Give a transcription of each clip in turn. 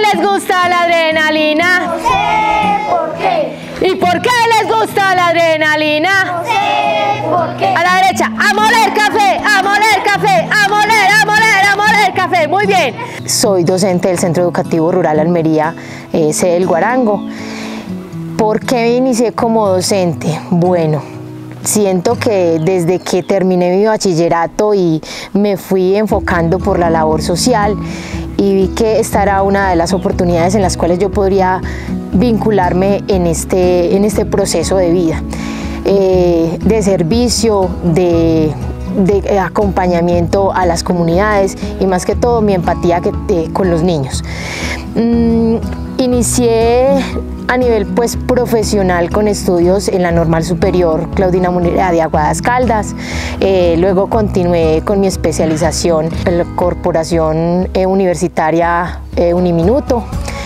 les gusta la adrenalina? No sé por qué. ¿Y por qué les gusta la adrenalina? No sé por qué. A la derecha, a moler café, a moler café, a moler, a moler, a moler café. Muy bien. Soy docente del Centro Educativo Rural Almería, sede del Guarango. ¿Por qué inicié como docente? Bueno, siento que desde que terminé mi bachillerato y me fui enfocando por la labor social y vi que esta era una de las oportunidades en las cuales yo podría vincularme en este proceso de vida, de servicio, de acompañamiento a las comunidades y más que todo mi empatía con los niños. Inicié a nivel profesional con estudios en la Normal Superior Claudina Munera de Aguadas Caldas, luego continué con mi especialización en la Corporación Universitaria Uniminuto,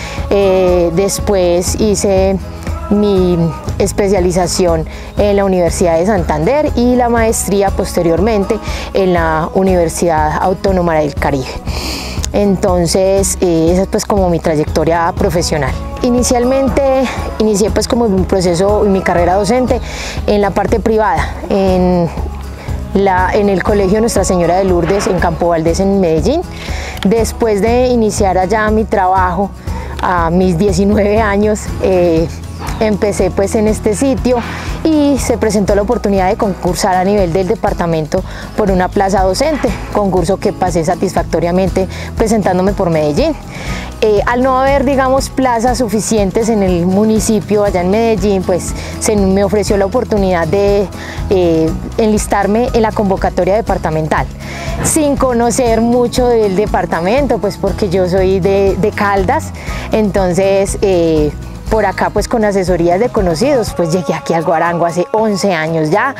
después hice mi especialización en la Universidad de Santander y la maestría posteriormente en la Universidad Autónoma del Caribe. Entonces, esa es pues como mi trayectoria profesional. Inicialmente inicié pues como mi proceso y mi carrera docente en la parte privada, en el Colegio Nuestra Señora de Lourdes en Campo Valdés en Medellín. Después de iniciar allá mi trabajo a mis 19 años, empecé pues en este sitio y se presentó la oportunidad de concursar a nivel del departamento por una plaza docente, concurso que pasé satisfactoriamente presentándome por Medellín. Al no haber, digamos, plazas suficientes en el municipio allá en Medellín, pues se me ofreció la oportunidad de enlistarme en la convocatoria departamental, sin conocer mucho del departamento, pues porque yo soy de Caldas, entonces por acá pues con asesorías de conocidos pues llegué aquí al Guarango hace 11 años ya.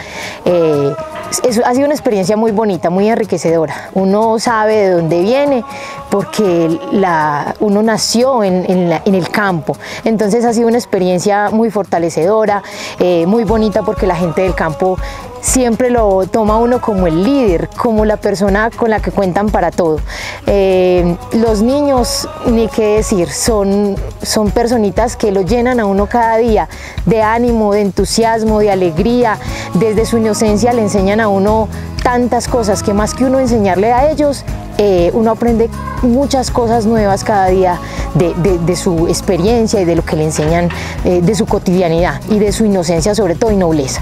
Ha sido una experiencia muy bonita, muy enriquecedora. Uno sabe de dónde viene porque uno nació en el campo, entonces ha sido una experiencia muy fortalecedora, muy bonita porque la gente del campo siempre lo toma uno como el líder, como la persona con la que cuentan para todo. Los niños, ni qué decir, son personitas que lo llenan a uno cada día de ánimo, de entusiasmo, de alegría. Desde su inocencia le enseñan a uno tantas cosas que más que uno enseñarle a ellos, uno aprende muchas cosas nuevas cada día de su experiencia y de lo que le enseñan, de su cotidianidad y de su inocencia sobre todo y nobleza.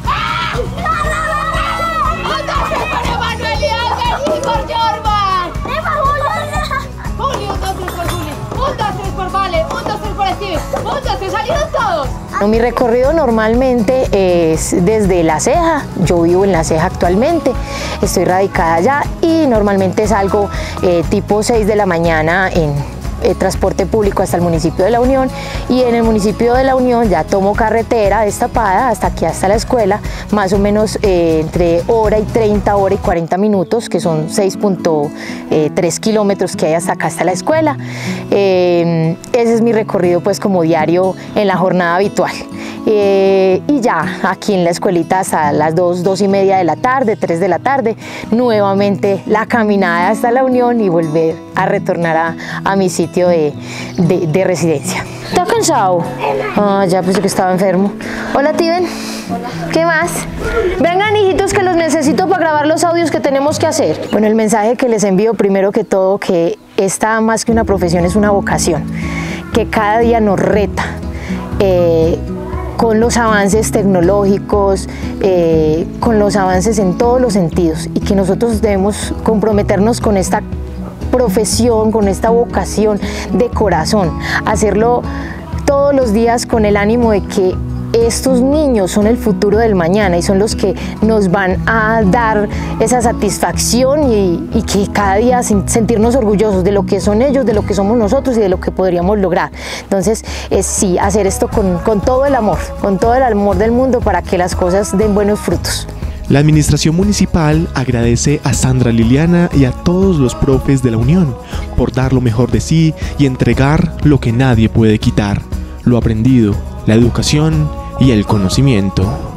Mi recorrido normalmente es desde La Ceja. Yo vivo en La Ceja actualmente, estoy radicada allá y normalmente salgo tipo 6 de la mañana en transporte público hasta el municipio de La Unión, y en el municipio de La Unión ya tomo carretera destapada hasta aquí, hasta la escuela, más o menos entre hora y 30, hora y 40 minutos, que son 6.3 kilómetros que hay hasta acá, hasta la escuela. Ese es mi recorrido pues como diario en la jornada habitual. Y ya aquí en la escuelita hasta las 2 y media de la tarde, 3 de la tarde, nuevamente la caminada hasta La Unión y volver a retornar a mi sitio de residencia. ¿Estás cansado? Ah, ya pensé que estaba enfermo. Hola, Tiben. Hola. ¿Qué más? Vengan, hijitos, que los necesito para grabar los audios que tenemos que hacer. Bueno, el mensaje que les envío primero que todo, que esta más que una profesión es una vocación, que cada día nos reta con los avances tecnológicos, con los avances en todos los sentidos, y que nosotros debemos comprometernos con esta profesión, con esta vocación de corazón, hacerlo todos los días con el ánimo de que estos niños son el futuro del mañana y son los que nos van a dar esa satisfacción y que cada día sentirnos orgullosos de lo que son ellos, de lo que somos nosotros y de lo que podríamos lograr. Entonces, sí, hacer esto con todo el amor del mundo para que las cosas den buenos frutos. La administración municipal agradece a Sandra Liliana y a todos los profes de la Unión por dar lo mejor de sí y entregar lo que nadie puede quitar: lo aprendido, la educación y el conocimiento.